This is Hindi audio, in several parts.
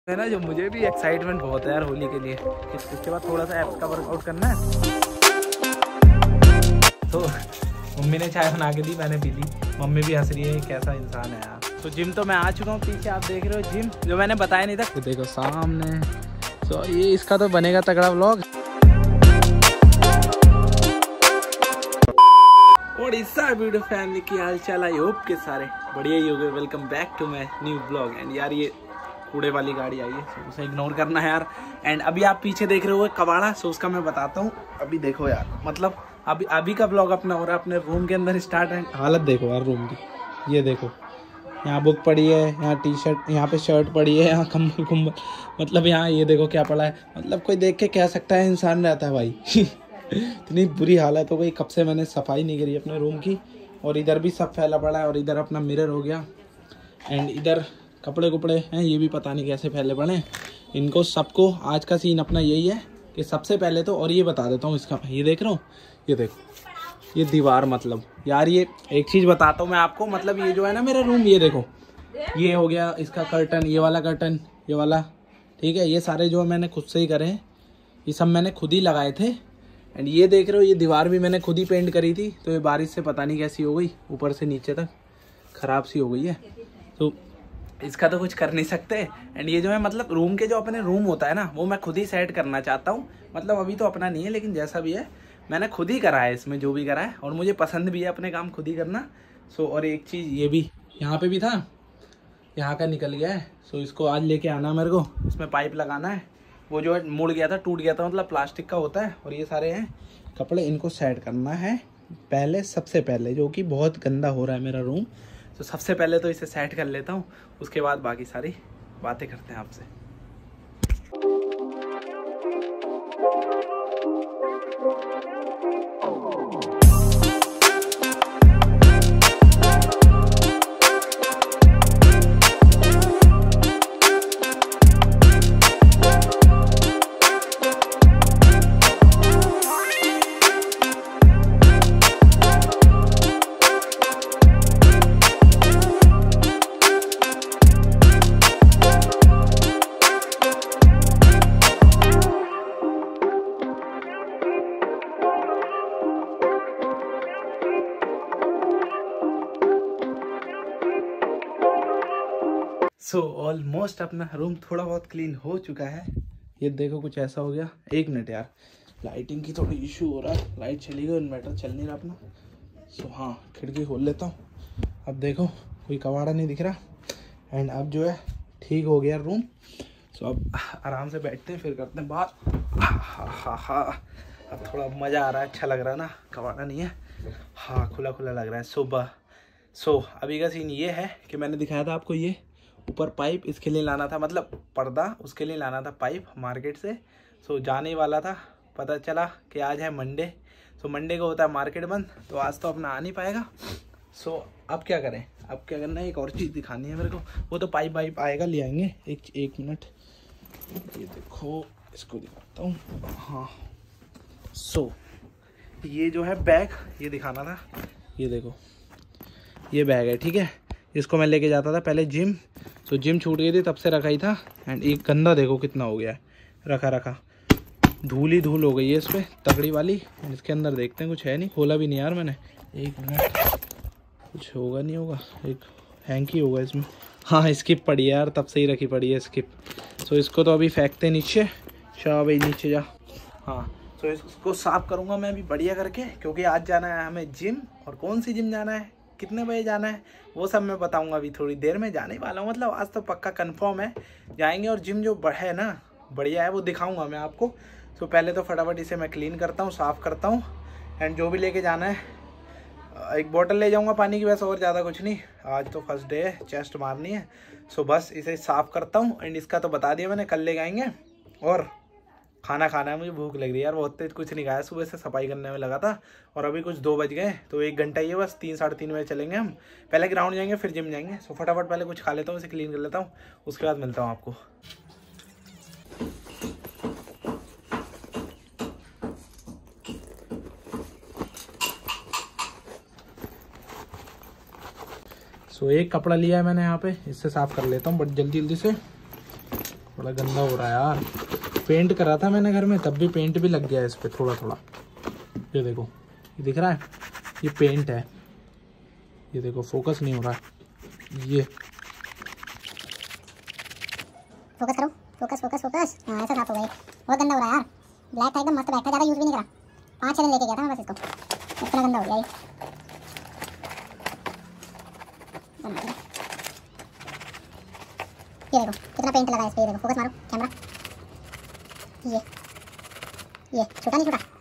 है ना, जो मुझे भी एक्साइटमेंट बहुत है यार होली के लिए। इसके बाद थोड़ा सा एप्स का वर्कआउट करना है। तो मम्मी ने चाय बना के दी, मैंने पी ली। मम्मी भी हंस रही है, कैसा इंसान है यार। तो जिम तो मैं आ चुका हूँ, पीछे आप देख रहे हो जिम, जो मैंने बताया नहीं था। तो देखो सामने, तो ये इसका तो बनेगा तगड़ा व्लॉग। और इस वीडियो फैमिली की हाल चाल, आई होप के सारे बढ़िया ही हो गए। Welcome back to my new blog. एंड यार ये कूड़े वाली गाड़ी आई है, तो उसे इग्नोर करना है यार। एंड अभी आप पीछे देख रहे हो कबाड़ा, सो उसका मैं बताता हूँ। अभी देखो यार, मतलब अभी का ब्लॉग अपना हो रहा है अपने रूम के अंदर स्टार्ट है। हालत देखो यार रूम की, ये देखो, यहाँ बुक पड़ी है, यहाँ टी शर्ट, यहाँ पे शर्ट पड़ी है, यहाँ कम्बल कुम्बल, मतलब यहाँ ये देखो क्या पड़ा है। मतलब कोई देख के कह सकता है इंसान रहता है भाई। इतनी बुरी हालत हो गई, कब से मैंने सफाई नहीं करी अपने रूम की। और इधर भी सब फैला पड़ा है, और इधर अपना मिरर हो गया। एंड इधर कपड़े कुपड़े हैं, ये भी पता नहीं कैसे फैले पड़े हैं। इनको सबको आज का सीन अपना यही है कि सबसे पहले तो, और ये बता देता हूँ इसका, ये देख रहा हूँ, ये देखो ये दीवार, मतलब यार ये एक चीज़ बताता हूँ मैं आपको। मतलब ये जो है ना मेरा रूम, ये देखो, ये हो गया इसका कर्टन, ये वाला कर्टन, ये वाला, ठीक है। ये सारे जो मैंने खुद से ही करे हैं, ये सब मैंने खुद ही लगाए थे। एंड ये देख रहे हो, ये दीवार भी मैंने खुद ही पेंट करी थी। तो ये बारिश से पता नहीं कैसी हो गई, ऊपर से नीचे तक ख़राब सी हो गई है। तो इसका तो कुछ कर नहीं सकते। एंड ये जो है, मतलब रूम के जो अपने रूम होता है ना, वो मैं खुद ही सेट करना चाहता हूँ। मतलब अभी तो अपना नहीं है, लेकिन जैसा भी है मैंने खुद ही करा है इसमें, जो भी करा है। और मुझे पसंद भी है अपने काम खुद ही करना। सो और एक चीज़ ये भी यहाँ पे भी था, यहाँ का निकल गया है। सो इसको आज लेके आना मेरे को, इसमें पाइप लगाना है। वो जो है मुड़ गया था, टूट गया था, मतलब प्लास्टिक का होता है। और ये सारे हैं कपड़े, इनको सेट करना है पहले, सबसे पहले, जो कि बहुत गंदा हो रहा है मेरा रूम। तो सबसे पहले तो इसे सेट कर लेता हूँ, उसके बाद बाकी सारी बातें करते हैं आपसे। सो ऑलमोस्ट अपना रूम थोड़ा बहुत क्लीन हो चुका है। ये देखो कुछ ऐसा हो गया। एक मिनट यार, लाइटिंग की थोड़ी इशू हो रहा है, लाइट चली गई, इन्वर्टर चल नहीं रहा अपना। सो हाँ, खिड़की खोल लेता हूँ। अब देखो कोई कबाड़ा नहीं दिख रहा। एंड अब जो है ठीक हो गया रूम। सो अब आराम से बैठते हैं, फिर करते हैं बात। हाँ, अब थोड़ा मज़ा आ रहा है, अच्छा लग रहा है ना, कबाड़ा नहीं है। हाँ, खुला खुला लग रहा है सुबह। सो अभी का सीन ये है कि मैंने दिखाया था आपको, ये ऊपर पाइप इसके लिए लाना था, मतलब पर्दा, उसके लिए लाना था पाइप मार्केट से। सो जाने वाला था, पता चला कि आज है मंडे। सो मंडे को होता है मार्केट बंद, तो आज तो अपना आ नहीं पाएगा। सो अब क्या करें, अब क्या करना है, एक और चीज़ दिखानी है मेरे को। वो तो पाइप वाइप आएगा, ले आएंगे। एक मिनट, ये देखो, इसको दिखाता हूँ। हाँ, सो ये जो है बैग, ये दिखाना था। ये देखो, ये बैग है, ठीक है। इसको मैं लेके जाता था पहले जिम, तो जिम छूट गई थी, तब से रखा ही था। एंड एक गंदा देखो कितना हो गया है, रखा धूल ही धूल हो गई है इस पर, तगड़ी वाली। एंड इसके अंदर देखते हैं, कुछ है नहीं, खोला भी नहीं यार मैंने। एक मिनट, कुछ होगा नहीं होगा, एक हैंकी होगा इसमें। हाँ, स्किप पड़ी है यार, तब से ही रखी पड़ी है स्किप। सो इसको तो अभी फेंकते नीचे। शाह भाई नीचे जा। हाँ, तो इसको साफ करूँगा मैं अभी बढ़िया करके, क्योंकि आज जाना है हमें जिम। और कौन सी जिम जाना है, कितने बजे जाना है, वो सब मैं बताऊंगा अभी थोड़ी देर में। जाने वाला हूँ, मतलब आज तो पक्का कंफर्म है, जाएंगे। और जिम जो है ना, बढ़िया है, वो दिखाऊंगा मैं आपको। तो पहले तो फटाफट इसे मैं क्लीन करता हूँ, साफ़ करता हूँ। एंड जो भी लेके जाना है, एक बोतल ले जाऊंगा पानी की, बस, और ज़्यादा कुछ नहीं। आज तो फर्स्ट डे है, चेस्ट मारनी है। सो बस इसे साफ़ करता हूँ। एंड इसका तो बता दिया मैंने, कल ले आएंगे। और खाना खाना है, मुझे भूख लग रही है यार, बहुत तेज कुछ नहीं खाया, सुबह से सफाई करने में लगा था। और अभी कुछ 2 बज गए, तो 1 घंटा ही है बस, 3 साढ़े 3 बजे चलेंगे हम। पहले ग्राउंड जाएंगे, फिर जिम जाएंगे। सो फटाफट पहले कुछ खा लेता हूँ, इसे क्लीन कर लेता हूँ, उसके बाद मिलता हूँ आपको। सो एक कपड़ा लिया है मैंने यहाँ पे, इससे साफ़ कर लेता हूँ बट जल्दी से। बड़ा गंदा हो रहा है यार। पेंट करा था मैंने घर में, तब भी पेंट भी लग गया है इस पे थोड़ा थोड़ा। ये देखो, ये दिख रहा है, ये पेंट है। ये देखो फोकस नहीं हो रहा है। ये फोकस करो, फोकस फोकस फोकस। हाँ ऐसा साफ हो गया। बहुत गंदा हो रहा है यार। ब्लैक था एकदम मस्त बैठा, ज़्यादा यूज़ भी नहीं करा। 5-6 दिन लेके गया था मैं बस इसको, इतना गंदा हो गया ये। ये देखो कितना पेंट लगा है इस पे। ये देखो, फोकस मारो कैमरा। ये छोटा नहीं छोटा।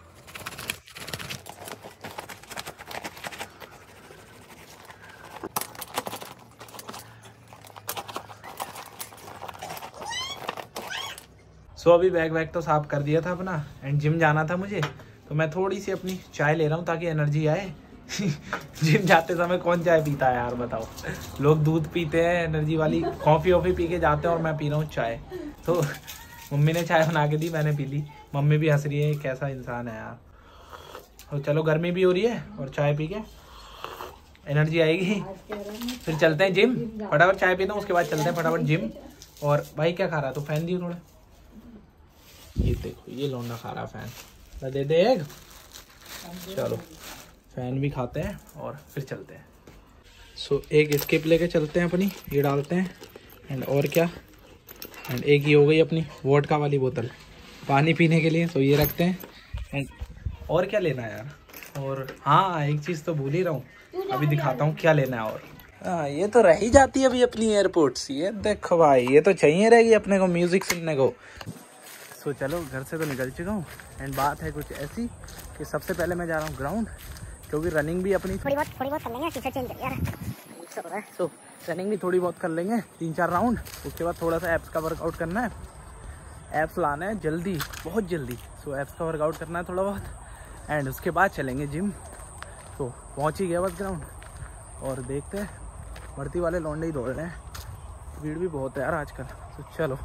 सो अभी बैग तो साफ कर दिया था अपना एंड जिम जाना था मुझे, तो मैं थोड़ी सी अपनी चाय ले रहा हूँ ताकि एनर्जी आए। जिम जाते समय कौन चाय पीता है यार बताओ। लोग दूध पीते हैं एनर्जी वाली, कॉफ़ी वॉफ़ी पी के जाते हैं और मैं पी रहा हूँ चाय। तो मम्मी ने चाय बना के दी, मैंने पी ली। मम्मी भी हंस रही है, कैसा इंसान है यार। तो चलो गर्मी भी हो रही है और चाय पी के एनर्जी आएगी, फिर चलते हैं जिम। फटाफट चाय पीता हूँ, उसके बाद चलते हैं फटाफट जिम। और भाई क्या खा रहा है? तो फैन दियो थोड़ा। ये देखो ये लौंडा खा रहा है फैन, दे दे एक। चलो फैन भी खाते हैं और फिर चलते हैं। सो एक स्किप लेके चलते हैं अपनी, ये डालते हैं एंड और क्या, एंड एक ही हो गई अपनी वोडका वाली बोतल पानी पीने के लिए। सो ये रखते हैं एंड और क्या लेना है यार। और हाँ एक चीज़ तो भूल ही रहा हूँ, अभी दिखाता हूँ क्या लेना है। और हाँ ये तो रह ही जाती है अभी अपनी एयरपोर्ट्स। ये देखो भाई, ये तो चाहिए रहेगी अपने को म्यूज़िक सुनने को। सो चलो घर से तो निकल चुका हूँ एंड बात है कुछ ऐसी कि सबसे पहले मैं जा रहा हूँ ग्राउंड, क्योंकि रनिंग भी अपनी थोड़ी बहुत कर लेंगे। टी-शर्ट चेंज कर यार। तो रनिंग भी थोड़ी बहुत कर लेंगे 3-4 राउंड। उसके बाद थोड़ा सा एप्स का वर्कआउट करना है, एप्स लाना है जल्दी, बहुत जल्दी। सो एप्स का वर्कआउट करना है थोड़ा बहुत एंड उसके बाद चलेंगे जिम। तो पहुँच ही गया बस ग्राउंड और देखते हैं, भर्ती वाले लौंडे ही दौड़ रहे हैं, भीड़ भी बहुत है यार आजकल। तो चलो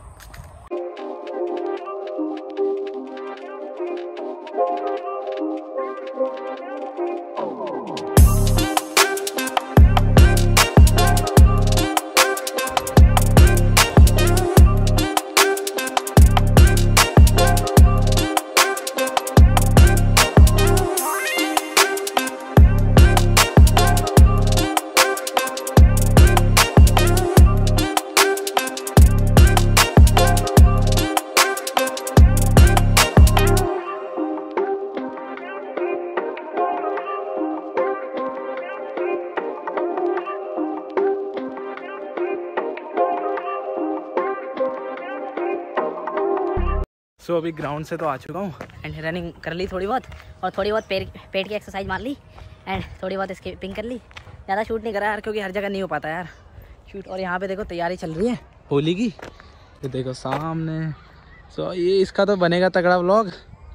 सो अभी ग्राउंड से तो आ चुका हूँ एंड रनिंग कर ली थोड़ी बहुत, और थोड़ी बहुत पेट की एक्सरसाइज मार ली एंड थोड़ी बहुत स्किपिंग कर ली। ज़्यादा शूट नहीं करा यार, क्योंकि हर जगह नहीं हो पाता यार शूट। और यहाँ पे देखो तैयारी चल रही है होली की, ये देखो सामने। सो ये इसका तो बनेगा तगड़ा व्लॉग।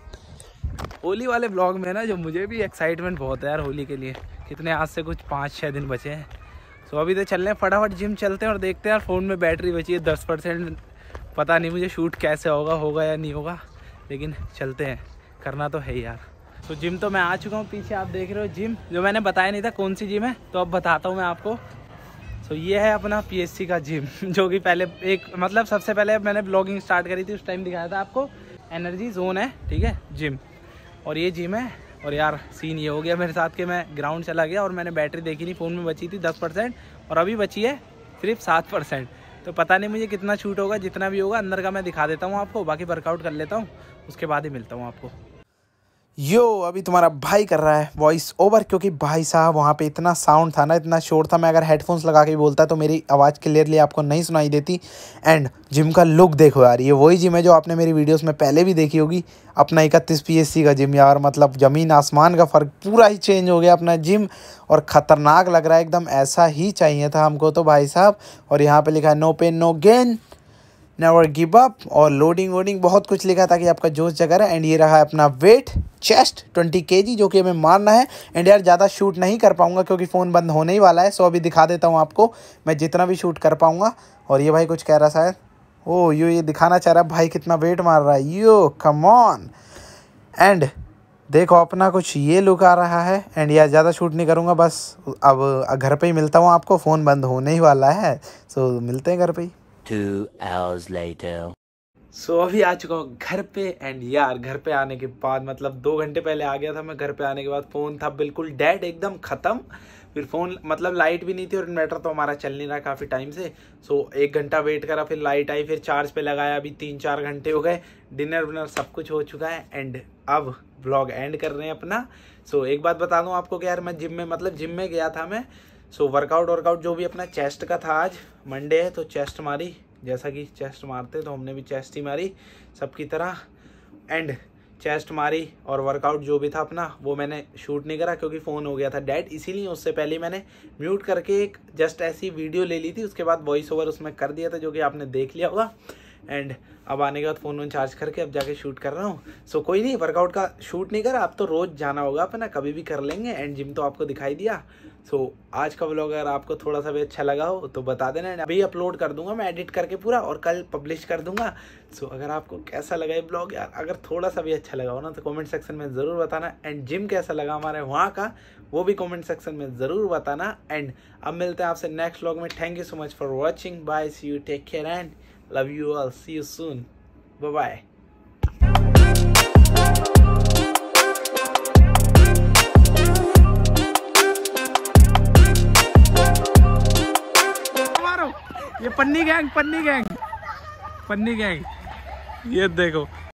होली वाले व्लॉग में ना जो मुझे भी एक्साइटमेंट बहुत है यार होली के लिए। कितने आज से कुछ 5-6 दिन बचे हैं। सो अभी तो चल रहे हैं, फटाफट जिम चलते हैं और देखते हैं यार। फ़ोन में बैटरी बची है 10%, पता नहीं मुझे शूट कैसे होगा या नहीं होगा, लेकिन चलते हैं, करना तो है ही यार। तो जिम तो मैं आ चुका हूँ, पीछे आप देख रहे हो जिम, जो मैंने बताया नहीं था कौन सी जिम है, तो अब बताता हूँ मैं आपको। तो ये है अपना PSC का जिम, जो कि पहले मतलब सबसे पहले मैंने ब्लॉगिंग स्टार्ट करी थी उस टाइम दिखाया था आपको। एनर्जी जोन है, ठीक है जिम, और ये जिम है। और यार सीन ये हो गया मेरे साथ कि मैं ग्राउंड चला गया और मैंने बैटरी देखी नहीं, फ़ोन में बची थी 10% और अभी बची है सिर्फ 7%। तो पता नहीं मुझे कितना शूट होगा, जितना भी होगा अंदर का मैं दिखा देता हूँ आपको। बाकी वर्कआउट कर लेता हूँ, उसके बाद ही मिलता हूँ आपको। यो अभी तुम्हारा भाई कर रहा है वॉइस ओवर, क्योंकि भाई साहब वहाँ पे इतना साउंड था ना, इतना शोर था। मैं अगर हेडफोन्स लगा के बोलता तो मेरी आवाज़ क्लियरली आपको नहीं सुनाई देती। एंड जिम का लुक देखो यार, ये वही जिम है जो आपने मेरी वीडियोस में पहले भी देखी होगी, अपना 31 PSC का जिम यार। मतलब ज़मीन आसमान का फ़र्क, पूरा ही चेंज हो गया अपना जिम और ख़तरनाक लग रहा है एकदम। ऐसा ही चाहिए था हमको तो भाई साहब। और यहाँ पर लिखा है no pain no gain, never give up, और लोडिंग वोडिंग बहुत कुछ लिखा ताकि आपका जोश जगा रहे। एंड ये रहा है अपना वेट, चेस्ट 20 kg, जो कि हमें मारना है। एंड यार ज़्यादा शूट नहीं कर पाऊंगा क्योंकि फ़ोन बंद होने ही वाला है। सो अभी दिखा देता हूँ आपको मैं जितना भी शूट कर पाऊंगा। और ये भाई कुछ कह रहा शायद, ओ ये दिखाना चाह रहा है भाई कितना वेट मार रहा है। यो कम ऑन। एंड देखो अपना कुछ ये लुक आ रहा है। एंड यार ज़्यादा शूट नहीं करूँगा, बस अब घर पर ही मिलता हूँ आपको, फ़ोन बंद होने ही वाला है। सो मिलते हैं घर पर ही। 2 hours later. सो अभी आ चुका हूँ घर पे। एंड यार घर पे आने के बाद मतलब 2 घंटे पहले आ गया था मैं। घर पे आने के बाद फ़ोन था बिल्कुल डेड, एकदम ख़त्म। फिर फ़ोन मतलब लाइट भी नहीं थी और इन्वर्टर तो हमारा चल नहीं रहा काफ़ी टाइम से। सो 1 घंटा वेट करा, फिर लाइट आई, फिर चार्ज पे लगाया। अभी 3-4 घंटे हो गए, डिनर विनर सब कुछ हो चुका है। एंड अब व्लॉग एंड कर रहे हैं अपना। सो एक बात बता दूँ आपको कि यार मैं जिम में गया था मैं। सो वर्कआउट जो भी अपना चेस्ट का था, आज मंडे है तो चेस्ट मारी, जैसा कि चेस्ट मारते तो हमने भी चेस्ट ही मारी सबकी तरह। एंड चेस्ट मारी और वर्कआउट जो भी था अपना वो मैंने शूट नहीं करा क्योंकि फ़ोन हो गया था डेड। इसीलिए उससे पहले मैंने म्यूट करके एक जस्ट ऐसी वीडियो ले ली थी, उसके बाद वॉइस ओवर उसमें कर दिया था जो कि आपने देख लिया होगा। एंड अब आने के बाद फ़ोन चार्ज करके अब जाके शूट कर रहा हूँ। सो कोई नहीं, वर्कआउट का शूट नहीं करा, अब तो रोज़ जाना होगा अपना, कभी भी कर लेंगे। एंड जिम तो आपको दिखाई दिया। सो आज का व्लॉग अगर आपको थोड़ा सा भी अच्छा लगा हो तो बता देना। अभी अपलोड कर दूंगा मैं एडिट करके पूरा, और कल पब्लिश कर दूंगा। सो अगर आपको कैसा लगा ये ब्लॉग यार, अगर थोड़ा सा भी अच्छा लगा हो ना तो कमेंट सेक्शन में ज़रूर बताना। एंड जिम कैसा लगा हमारे वहाँ का वो भी कमेंट सेक्शन में ज़रूर बताना। एंड अब मिलते हैं आपसे नेक्स्ट व्लॉग में। Thank you so much for watching, bye, see you, take care and love you all, see you soon, bye bye। ये पन्नी गैंग ये देखो।